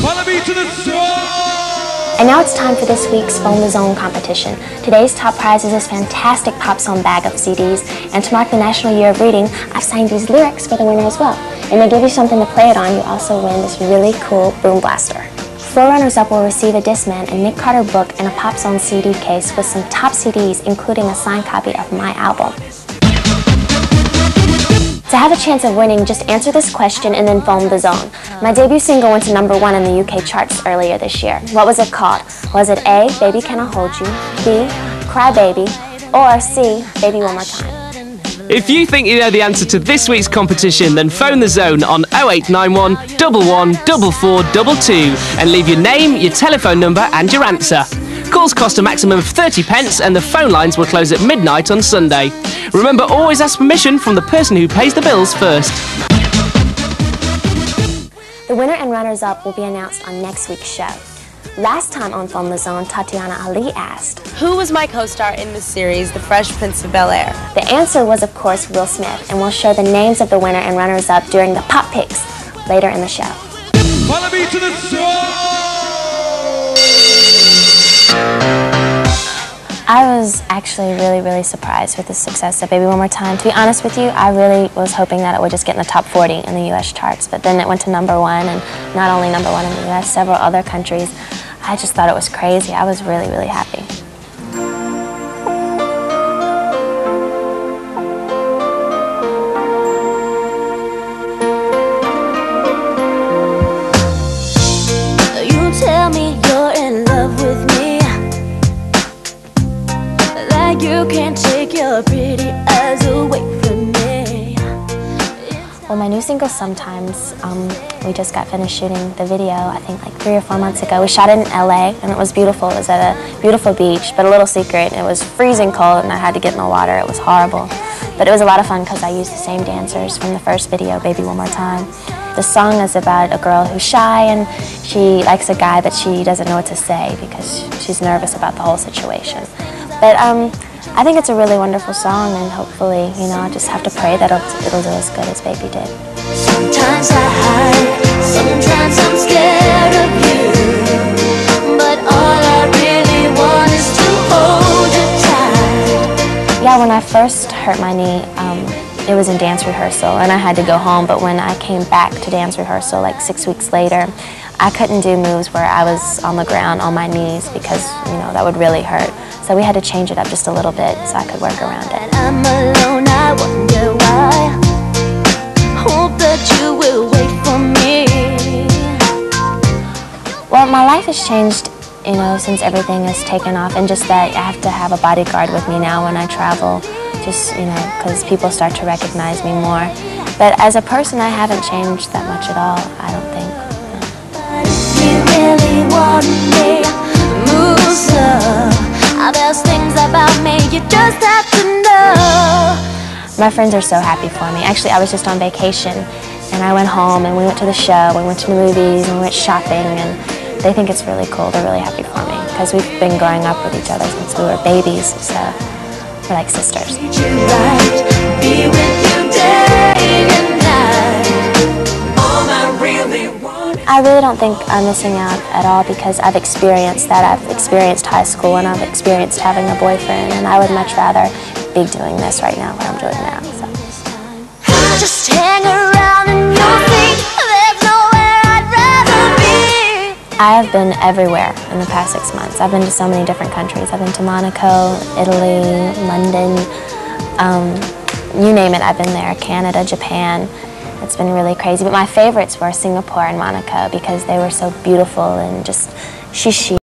Follow me to the swan! And now it's time for this week's Phone the Zone competition. Today's top prize is this fantastic pop song bag of CDs, and to mark the National Year of Reading, I've signed these lyrics for the winner as well. And they give you something to play it on. You also win this really cool Boom Blaster. 4 runners-up will receive a Discman, a Nick Carter book, and a Pop Zone CD case with some top CDs, including a signed copy of my album. To have a chance of winning, just answer this question and then phone the Zone. My debut single went to #1 in the UK charts earlier this year. What was it called? Was it A, Baby Can I Hold You, B, Cry Baby, or C, Baby One More Time? If you think you know the answer to this week's competition, then phone the Zone on 0891 114422 and leave your name, your telephone number and your answer. Calls cost a maximum of 30 pence and the phone lines will close at midnight on Sunday. Remember, always ask permission from the person who pays the bills first. The winner and runners-up will be announced on next week's show. Last time on Phone the Zone, Tatiana Ali asked, who was my co-star in the series The Fresh Prince of Bel-Air? The answer was, of course, Will Smith, and we'll show the names of the winner and runners-up during the Pop Picks later in the show. Follow me to the swan! I was actually really surprised with the success of Baby One More Time. To be honest with you, I really was hoping that it would just get in the top 40 in the US charts, but then it went to #1, and not only #1 in the US, several other countries. I just thought it was crazy. I was really happy. You tell me you're in love with me, like you can't take your pretty eyes away from me. Well, my new single, Sometimes, we just got finished shooting the video, I think like 3 or 4 months ago. We shot it in LA, and it was beautiful. It was at a beautiful beach, but a little secret, it was freezing cold, and I had to get in the water. It was horrible. But it was a lot of fun because I used the same dancers from the first video, Baby One More Time. The song is about a girl who's shy, and she likes a guy, but she doesn't know what to say because she's nervous about the whole situation. But I think it's a really wonderful song, and hopefully, you know, I just have to pray that it'll do as good as Baby did. Sometimes I hide, sometimes I'm scared of you, but all I really want is to hold you tight. Yeah, when I first hurt my knee, it was in dance rehearsal, and I had to go home, but when I came back to dance rehearsal like 6 weeks later, I couldn't do moves where I was on the ground on my knees because, you know, that would really hurt. So we had to change it up just a little bit so I could work around it. I'm alone, I wonder why. Hope that you will wait for me. Well, my life has changed, you know, since everything has taken off, and just that I have to have a bodyguard with me now when I travel, just, you know, because people start to recognize me more. But as a person, I haven't changed that much at all, I don't think. You really want me, move slow. There's things about me you just have to know. My friends are so happy for me. Actually, I was just on vacation, and I went home, and we went to the show, we went to the movies, and we went shopping, and they think it's really cool. They're really happy for me, because we've been growing up with each other since we were babies, so we're like sisters. Treat you right, be with you day and night. All I really want. I really don't think I'm missing out at all because I've experienced that. I've experienced high school, and I've experienced having a boyfriend, and I would much rather be doing this right now, what I'm doing now. So. Just hang around and you'll think there's nowhere I'd rather be. I have been everywhere in the past 6 months. I've been to so many different countries. I've been to Monaco, Italy, London, you name it, I've been there. Canada, Japan. It's been really crazy. But my favorites were Singapore and Monaco because they were so beautiful and just shishi.